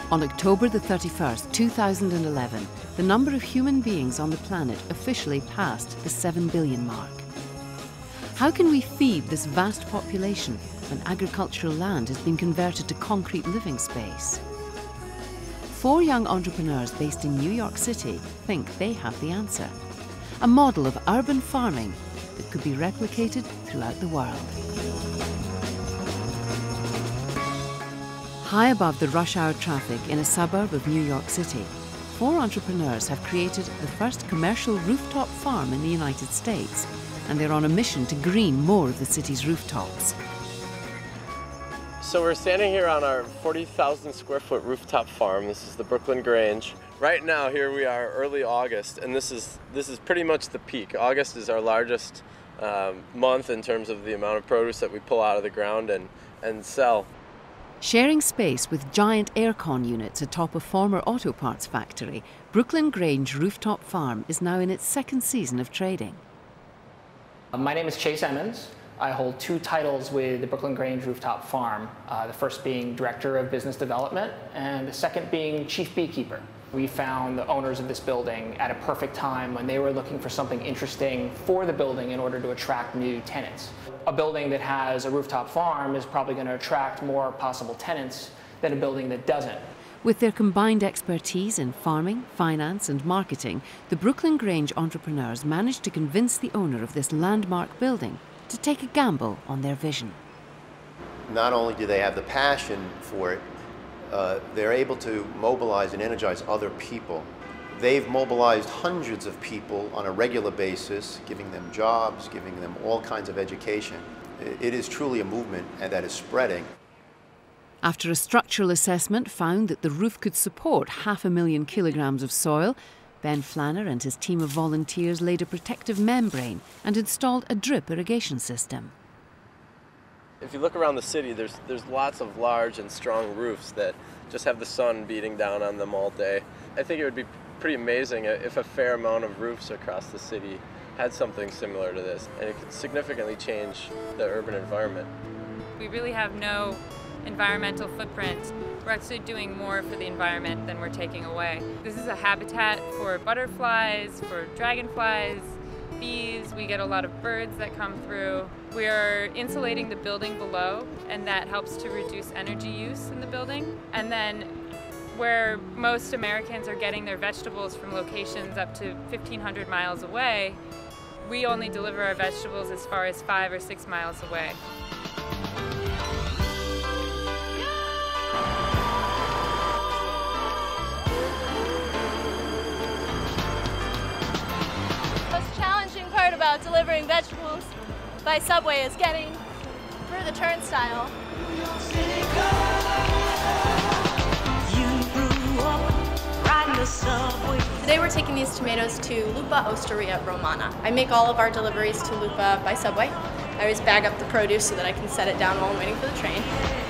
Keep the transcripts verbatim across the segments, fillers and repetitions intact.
On October the thirty-first, two thousand eleven, the number of human beings on the planet officially passed the seven billion mark. How can we feed this vast population when agricultural land has been converted to concrete living space? Four young entrepreneurs based in New York City think they have the answer. A model of urban farming that could be replicated throughout the world. High above the rush hour traffic in a suburb of New York City, four entrepreneurs have created the first commercial rooftop farm in the United States, and they're on a mission to green more of the city's rooftops. So we're standing here on our forty thousand square foot rooftop farm. This is the Brooklyn Grange. Right now, here we are early August, and this is, this is pretty much the peak. August is our largest um, month in terms of the amount of produce that we pull out of the ground and, and sell. Sharing space with giant aircon units atop a former auto parts factory, Brooklyn Grange Rooftop Farm is now in its second season of trading. My name is Chase Emmons. I hold two titles with the Brooklyn Grange Rooftop Farm, uh, the first being Director of Business Development and the second being Chief Beekeeper. We found the owners of this building at a perfect time when they were looking for something interesting for the building in order to attract new tenants. A building that has a rooftop farm is probably going to attract more possible tenants than a building that doesn't. With their combined expertise in farming, finance and marketing, the Brooklyn Grange entrepreneurs managed to convince the owner of this landmark building to take a gamble on their vision. Not only do they have the passion for it, uh, they're able to mobilize and energize other people. They've mobilized hundreds of people on a regular basis, giving them jobs, giving them all kinds of education. It is truly a movement, and that is spreading. After a structural assessment found that the roof could support half a million kilograms of soil, Ben Flanner and his team of volunteers laid a protective membrane and installed a drip irrigation system. If you look around the city, there's, there's lots of large and strong roofs that just have the sun beating down on them all day. I think it would be pretty amazing if a fair amount of roofs across the city had something similar to this, and it could significantly change the urban environment. We really have no environmental footprint. We're actually doing more for the environment than we're taking away. This is a habitat for butterflies, for dragonflies, bees. We get a lot of birds that come through. We are insulating the building below, and that helps to reduce energy use in the building. And then where most Americans are getting their vegetables from locations up to fifteen hundred miles away, we only deliver our vegetables as far as five or six miles away. The most challenging part about delivering vegetables by subway is getting through the turnstile. Today we're taking these tomatoes to Lupa Osteria Romana. I make all of our deliveries to Lupa by subway. I always bag up the produce so that I can set it down while I'm waiting for the train.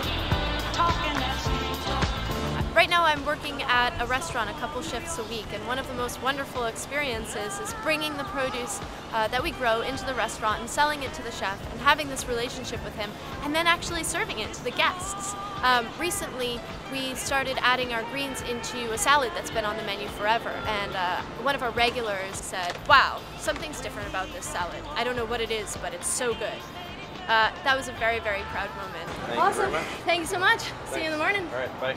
Right now I'm working at a restaurant a couple shifts a week, and one of the most wonderful experiences is bringing the produce uh, that we grow into the restaurant and selling it to the chef and having this relationship with him, and then actually serving it to the guests. Um, recently we started adding our greens into a salad that's been on the menu forever, and uh, one of our regulars said, "Wow, something's different about this salad. I don't know what it is, but it's so good." Uh, that was a very, very proud moment. Thank awesome. you very much. Thank you so much. Thanks. See you in the morning. All right, bye.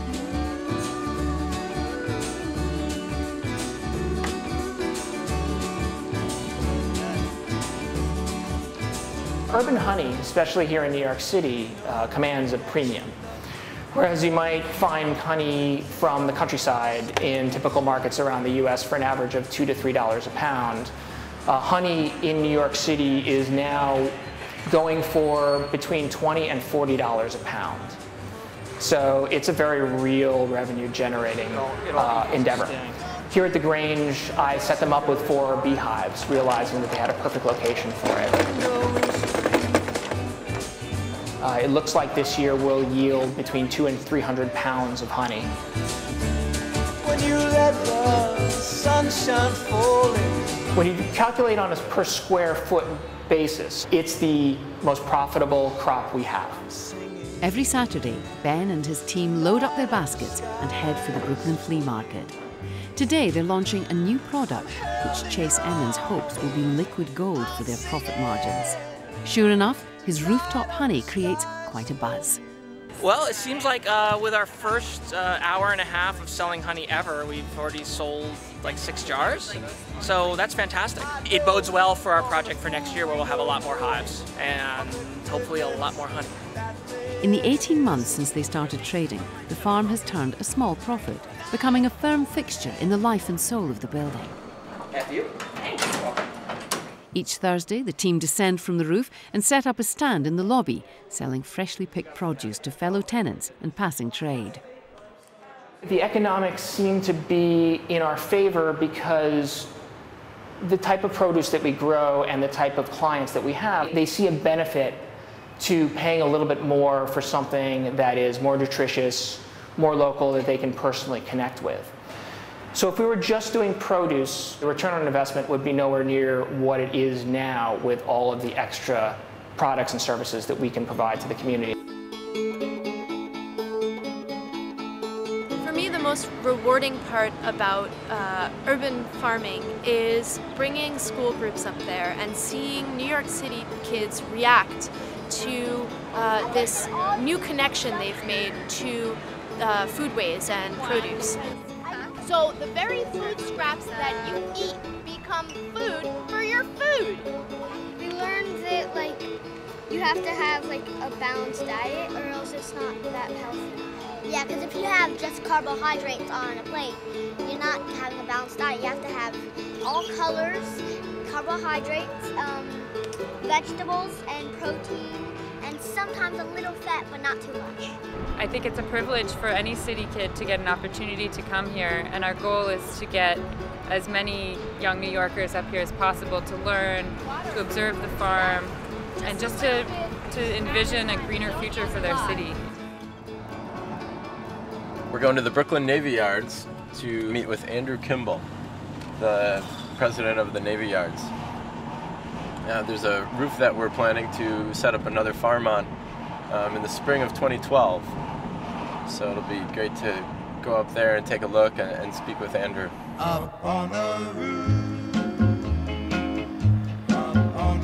Urban honey, especially here in New York City, uh, commands a premium. Whereas you might find honey from the countryside in typical markets around the U S for an average of two to three dollars a pound, uh, honey in New York City is now going for between twenty and forty dollars a pound. So it's a very real revenue-generating uh, endeavor. Here at the Grange, I set them up with four beehives, realizing that they had a perfect location for it. Uh, it looks like this year will yield between two and three hundred pounds of honey. When you let the sunshine fall in. When you calculate on a per square foot basis, it's the most profitable crop we have. Every Saturday, Ben and his team load up their baskets and head for the Brooklyn Flea Market. Today, they're launching a new product, which Chase Emmons hopes will be liquid gold for their profit margins. Sure enough, his rooftop honey creates quite a buzz. Well, it seems like uh, with our first uh, hour and a half of selling honey ever, we've already sold like six jars. So that's fantastic. It bodes well for our project for next year, where we'll have a lot more hives and hopefully a lot more honey. In the eighteen months since they started trading, the farm has turned a small profit, becoming a firm fixture in the life and soul of the building. After you. Thanks. Each Thursday, the team descend from the roof and set up a stand in the lobby, selling freshly picked produce to fellow tenants and passing trade. The economics seem to be in our favor because the type of produce that we grow and the type of clients that we have, they see a benefit to paying a little bit more for something that is more nutritious, more local, that they can personally connect with. So if we were just doing produce, the return on investment would be nowhere near what it is now with all of the extra products and services that we can provide to the community. For me, the most rewarding part about uh, urban farming is bringing school groups up there and seeing New York City kids react to uh, this new connection they've made to uh, foodways and produce. So the very food scraps that you eat become food for your food. We learned that like you have to have like a balanced diet or else it's not that healthy. Yeah, because if you have just carbohydrates on a plate, you're not having a balanced diet. You have to have all colors, carbohydrates, um, vegetables, and protein, and sometimes a little fat, but not too much. I think it's a privilege for any city kid to get an opportunity to come here, and our goal is to get as many young New Yorkers up here as possible to learn, to observe the farm, and just to, to envision a greener future for their city. We're going to the Brooklyn Navy Yards to meet with Andrew Kimball, the president of the Navy Yards. Uh, there's a roof that we're planning to set up another farm on um, in the spring of twenty twelve. So it'll be great to go up there and take a look and, and speak with Andrew. Up on the roof, up on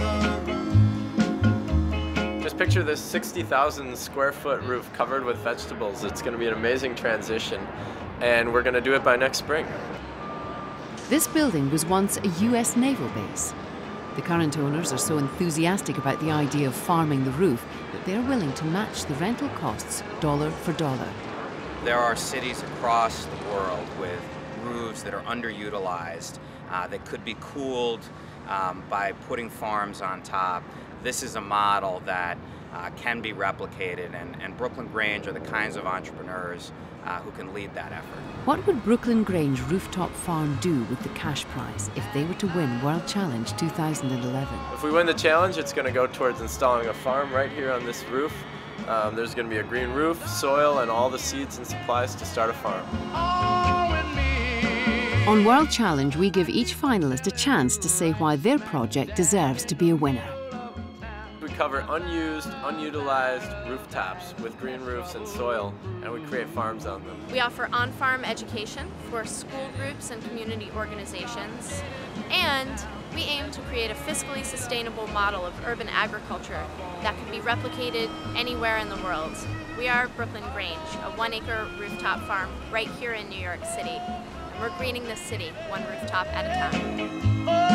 the roof. Just picture this sixty thousand square foot roof covered with vegetables. It's going to be an amazing transition, and we're going to do it by next spring. This building was once a U S naval base. The current owners are so enthusiastic about the idea of farming the roof that they're willing to match the rental costs dollar for dollar. There are cities across the world with roofs that are underutilized, uh, that could be cooled um, by putting farms on top. This is a model that uh, can be replicated, and, and Brooklyn Grange are the kinds of entrepreneurs uh, who can lead that effort. What would Brooklyn Grange Rooftop Farm do with the cash prize if they were to win World Challenge two thousand eleven? If we win the challenge, it's going to go towards installing a farm right here on this roof. Um, there's going to be a green roof, soil, and all the seeds and supplies to start a farm. On World Challenge, we give each finalist a chance to say why their project deserves to be a winner. We cover unused, unutilized rooftops with green roofs and soil, and we create farms on them. We offer on-farm education for school groups and community organizations, and we aim to create a fiscally sustainable model of urban agriculture that can be replicated anywhere in the world. We are Brooklyn Grange, a one-acre rooftop farm right here in New York City, and we're greening this city one rooftop at a time.